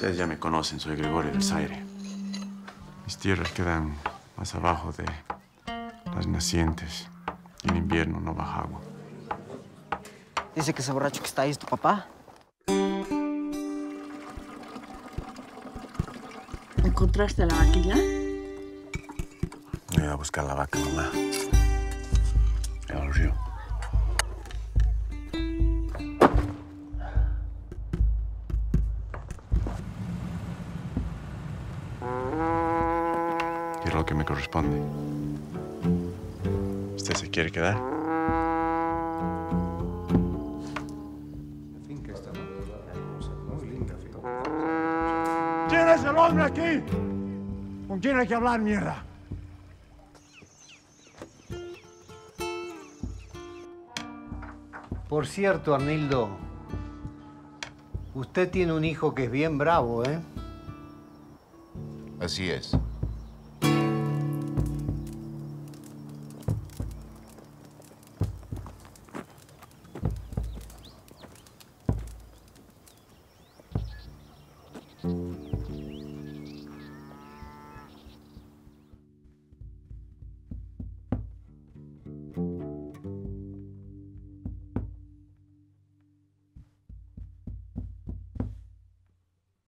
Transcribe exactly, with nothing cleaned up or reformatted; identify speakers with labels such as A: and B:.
A: Ustedes ya me conocen, soy Gregorio del Zaire. Mis tierras quedan más abajo de las nacientes. Y en invierno no baja agua.
B: Dice que ese borracho que está ahí es tu papá.
C: ¿Encontraste la vaquilla?
A: Voy a ir a buscar la vaca, mamá. En el río. ¿Qué es lo que me corresponde? ¿Usted se quiere quedar?
D: ¿Quién es el hombre aquí? ¿Con quién hay que hablar, mierda?
E: Por cierto, Arnildo, usted tiene un hijo que es bien bravo, ¿eh?
F: Así es.